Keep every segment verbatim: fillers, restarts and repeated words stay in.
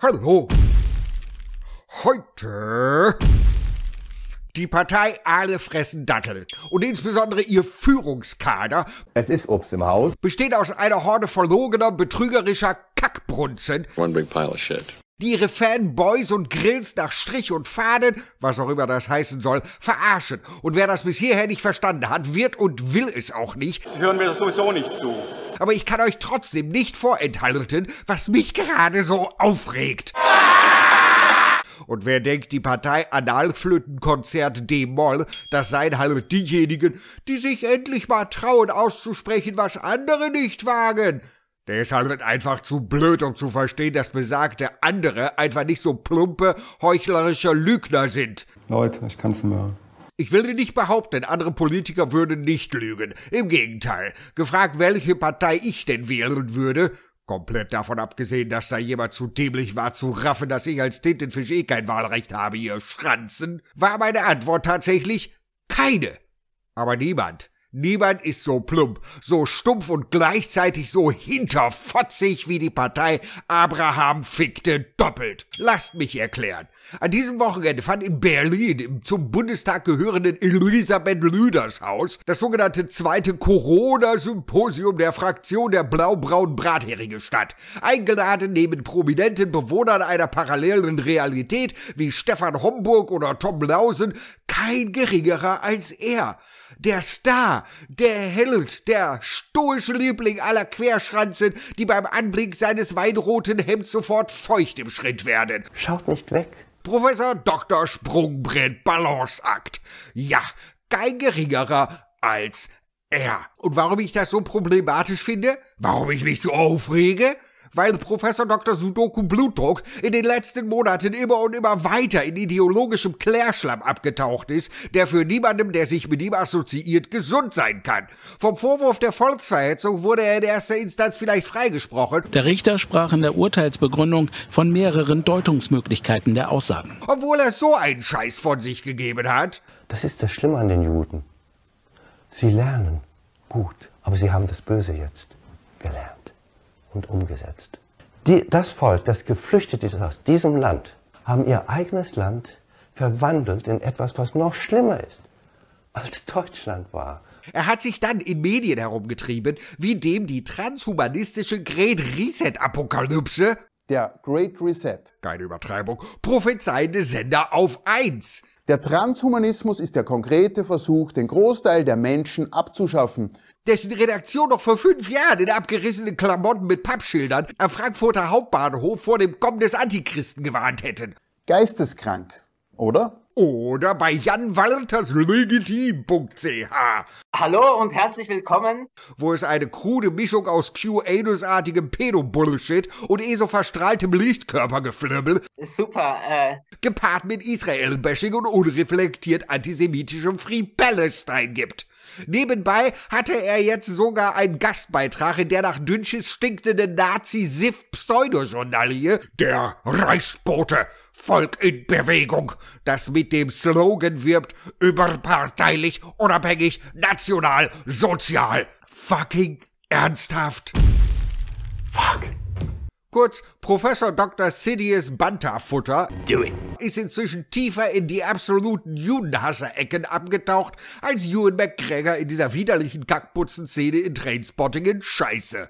Hallo. Heute die Partei Aale fressen Dattel und insbesondere ihr Führungskader. Es ist Obst im Haus. Besteht aus einer Horde verlogener, betrügerischer Kackbrunzen. One big pile of shit. Die ihre Fanboys und Grills nach Strich und Faden, was auch immer das heißen soll, verarschen. Und wer das bis hierher nicht verstanden hat, wird und will es auch nicht. Hören wir das sowieso nicht zu. Aber ich kann euch trotzdem nicht vorenthalten, was mich gerade so aufregt. Und wer denkt, die Partei Analflötenkonzert D-Moll, das seien halt diejenigen, die sich endlich mal trauen auszusprechen, was andere nicht wagen, der ist halt einfach zu blöd, um zu verstehen, dass besagte andere einfach nicht so plumpe, heuchlerische Lügner sind. Leute, ich kann's nicht mehr. Ich will nicht behaupten, andere Politiker würden nicht lügen. Im Gegenteil. Gefragt, welche Partei ich denn wählen würde, komplett davon abgesehen, dass da jemand zu dämlich war zu raffen, dass ich als Tintenfisch eh kein Wahlrecht habe, ihr Schranzen, war meine Antwort tatsächlich keine. Aber niemand. Niemand ist so plump, so stumpf und gleichzeitig so hinterfotzig wie die Partei Abraham fickte doppelt. Lasst mich erklären. An diesem Wochenende fand in Berlin im zum Bundestag gehörenden Elisabeth Lüders Haus das sogenannte zweite Corona-Symposium der Fraktion der blau-braunen Bratheringe statt. Eingeladen neben prominenten Bewohnern einer parallelen Realität wie Stefan Homburg oder Tom Lausen kein geringerer als er. Der Star, der Held, der stoische Liebling aller Querschranzen, die beim Anblick seines weinroten Hemds sofort feucht im Schritt werden. Schaut nicht weg. Professor Doktor Sprungbrett Balanceakt. Ja, kein geringerer als er. Und warum ich das so problematisch finde? Warum ich mich so aufrege? Weil Professor Doktor Sudoku Blutdruck in den letzten Monaten immer und immer weiter in ideologischem Klärschlamm abgetaucht ist, der für niemandem, der sich mit ihm assoziiert, gesund sein kann. Vom Vorwurf der Volksverhetzung wurde er in erster Instanz vielleicht freigesprochen. Der Richter sprach in der Urteilsbegründung von mehreren Deutungsmöglichkeiten der Aussagen. Obwohl er so einen Scheiß von sich gegeben hat. Das ist das Schlimme an den Juden. Sie lernen gut, aber sie haben das Böse jetzt gelernt und umgesetzt. Die, das Volk, das geflüchtet ist aus diesem Land, haben ihr eigenes Land verwandelt in etwas, was noch schlimmer ist, als Deutschland war. Er hat sich dann in Medien herumgetrieben, wie dem die transhumanistische Great Reset-Apokalypse, der Great Reset, keine Übertreibung, prophezeiende Sender auf eins. Der Transhumanismus ist der konkrete Versuch, den Großteil der Menschen abzuschaffen. Dessen Redaktion noch vor fünf Jahren in abgerissenen Klamotten mit Pappschildern am Frankfurter Hauptbahnhof vor dem Kommen des Antichristen gewarnt hätten. Geisteskrank, oder? Oder bei Jan Walters Legitim Punkt c h. Hallo und herzlich willkommen. Wo es eine krude Mischung aus Q-Anus-artigem Pedo-Bullshit und eh so verstrahltem Lichtkörpergeflümmel, super, äh... gepaart mit Israel-Bashing und unreflektiert antisemitischem Free Palestine gibt. Nebenbei hatte er jetzt sogar einen Gastbeitrag in der nach Dünnschiss stinkenden Nazi-Siff-Pseudojournalie, der Reichsbote, Volk in Bewegung, das mit dem Slogan wirbt, überparteilich, unabhängig, national, sozial. Fucking ernsthaft? Fuck. Kurz, Professor Doktor Sidious Banterfutter ist inzwischen tiefer in die absoluten Judenhasser-Ecken abgetaucht als Ewan McGregor in dieser widerlichen Kackputzen-Szene in Trainspotting in Scheiße.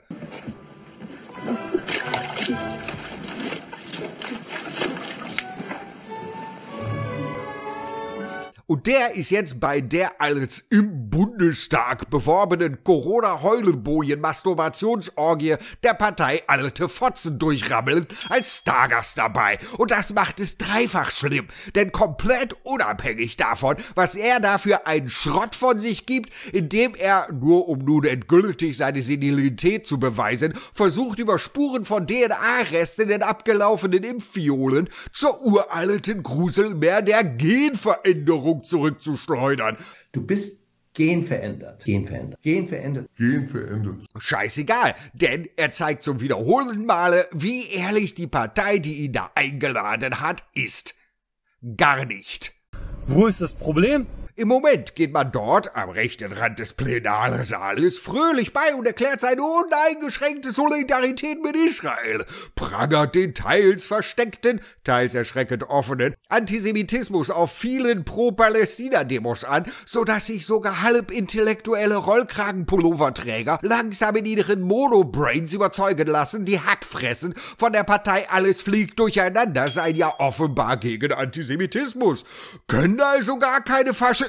Und der ist jetzt bei der als im Bundestag beworbenen Corona-Heulenbojen-Masturbationsorgie der Partei Alte Fotzen durchrammeln als Stargast dabei. Und das macht es dreifach schlimm, denn komplett unabhängig davon, was er da für einen Schrott von sich gibt, indem er, nur um nun endgültig seine Senilität zu beweisen, versucht über Spuren von D N A-Resten in abgelaufenen Impfviolen zur uralten Gruselmeer der Genveränderung zurückzuschleudern. Du bist genverändert. Genverändert. Genverändert. Genverändert. Scheißegal, denn er zeigt zum wiederholenden Male, wie ehrlich die Partei, die ihn da eingeladen hat, ist. Gar nicht. Wo ist das Problem? Im Moment geht man dort am rechten Rand des Plenarsaales fröhlich bei und erklärt seine uneingeschränkte Solidarität mit Israel, prangert den teils versteckten, teils erschreckend offenen Antisemitismus auf vielen Pro-Palästina-Demos an, sodass sich sogar halbintellektuelle Rollkragenpulloverträger langsam in ihren Monobrains überzeugen lassen, die Hackfressen von der Partei Alles fliegt durcheinander seien ja offenbar gegen Antisemitismus, können also gar keine Fasche...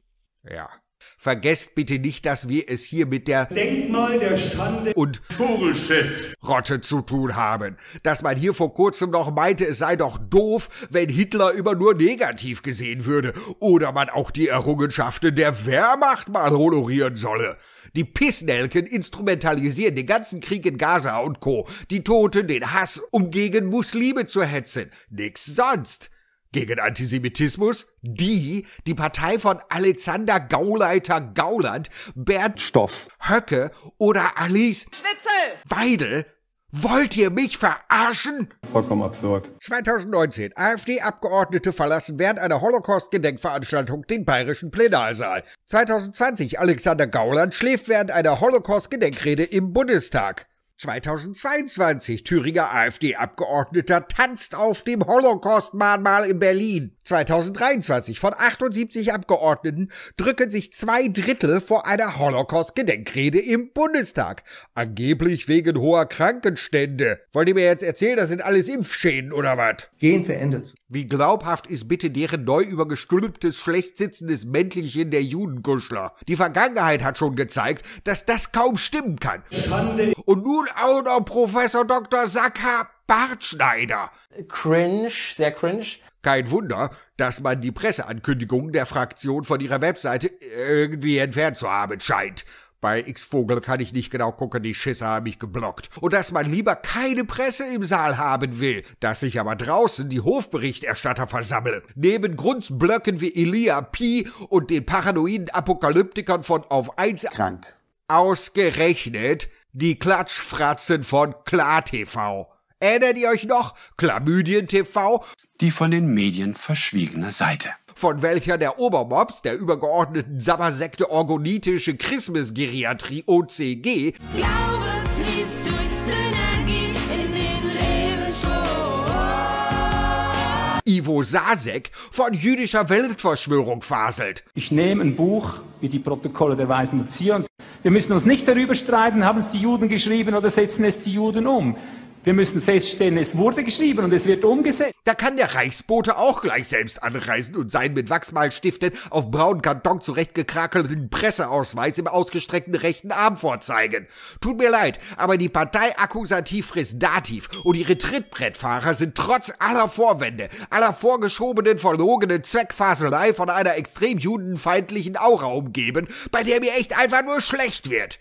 Ja, vergesst bitte nicht, dass wir es hier mit der Denkmal der Schande und Vogelschiss Rotte zu tun haben. Dass man hier vor kurzem noch meinte, es sei doch doof, wenn Hitler immer nur negativ gesehen würde oder man auch die Errungenschaften der Wehrmacht mal honorieren solle. Die Pissnelken instrumentalisieren den ganzen Krieg in Gaza und Co., die Toten, den Hass, um gegen Muslime zu hetzen. Nix sonst. Gegen Antisemitismus, die, die Partei von Alexander Gauleiter Gauland, Bernd Stoff. Höcke oder Alice Schwitzel Weidel, wollt ihr mich verarschen? Vollkommen absurd. zweitausendneunzehn. AfD-Abgeordnete verlassen während einer Holocaust-Gedenkveranstaltung den bayerischen Plenarsaal. zweitausendzwanzig. Alexander Gauland schläft während einer Holocaust-Gedenkrede im Bundestag. zweitausendzweiundzwanzig. Thüringer AfD-Abgeordneter tanzt auf dem Holocaust-Mahnmal in Berlin. zweitausenddreiundzwanzig. Von achtundsiebzig Abgeordneten drücken sich zwei Drittel vor einer Holocaust-Gedenkrede im Bundestag. Angeblich wegen hoher Krankenstände. Wollt ihr mir jetzt erzählen, das sind alles Impfschäden oder was? Genverändert. Wie glaubhaft ist bitte deren neu übergestülptes, schlecht sitzendes Mäntelchen der Judenkuschler? Die Vergangenheit hat schon gezeigt, dass das kaum stimmen kann. Schande. Und nun auch noch Professor Doktor Sacker Bartschneider. Cringe, sehr cringe. Kein Wunder, dass man die Presseankündigungen der Fraktion von ihrer Webseite irgendwie entfernt zu haben scheint. Bei X-Vogel kann ich nicht genau gucken, die Schisser haben mich geblockt. Und dass man lieber keine Presse im Saal haben will, dass sich aber draußen die Hofberichterstatter versammeln. Neben Grunzblöcken wie Elia Pi und den paranoiden Apokalyptikern von Auf eins Krank. ausgerechnet die Klatschfratzen von KlarTV. Erinnert ihr euch noch? Chlamydien-T V? Die von den Medien verschwiegene Seite. Von welcher der Obermops der übergeordneten Sabbersekte Orgonitische Christmas-Geriatrie O C G Glaube fließt durch Synergie in den Lebensstrom. Ivo Sasek von jüdischer Weltverschwörung faselt. Ich nehme ein Buch wie die Protokolle der Weisen und Zions. Wir müssen uns nicht darüber streiten, haben es die Juden geschrieben oder setzen es die Juden um. Wir müssen feststellen, es wurde geschrieben und es wird umgesetzt. Da kann der Reichsbote auch gleich selbst anreisen und seinen mit Wachsmalstiften auf braunen Karton zurechtgekrakelten Presseausweis im ausgestreckten rechten Arm vorzeigen. Tut mir leid, aber die Partei Akkusativ frisst Dativ und ihre Trittbrettfahrer sind trotz aller Vorwände, aller vorgeschobenen, verlogenen Zweckfaselei von einer extrem judenfeindlichen Aura umgeben, bei der mir echt einfach nur schlecht wird.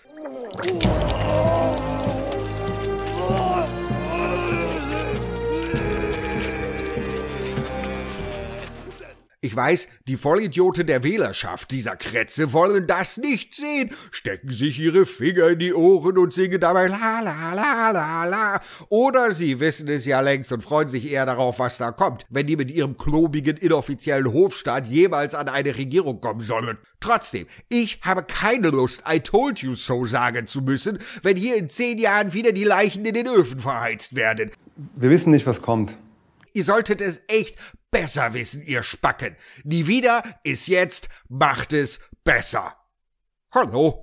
Ich weiß, die Vollidioten der Wählerschaft dieser Krätze wollen das nicht sehen, stecken sich ihre Finger in die Ohren und singen dabei la la la la la. Oder sie wissen es ja längst und freuen sich eher darauf, was da kommt, wenn die mit ihrem klobigen, inoffiziellen Hofstaat jemals an eine Regierung kommen sollen. Trotzdem, ich habe keine Lust, I told you so sagen zu müssen, wenn hier in zehn Jahren wieder die Leichen in den Öfen verheizt werden. Wir wissen nicht, was kommt. Ihr solltet es echt besser wissen, ihr Spacken. Nie wieder ist jetzt, macht es besser. Hallo?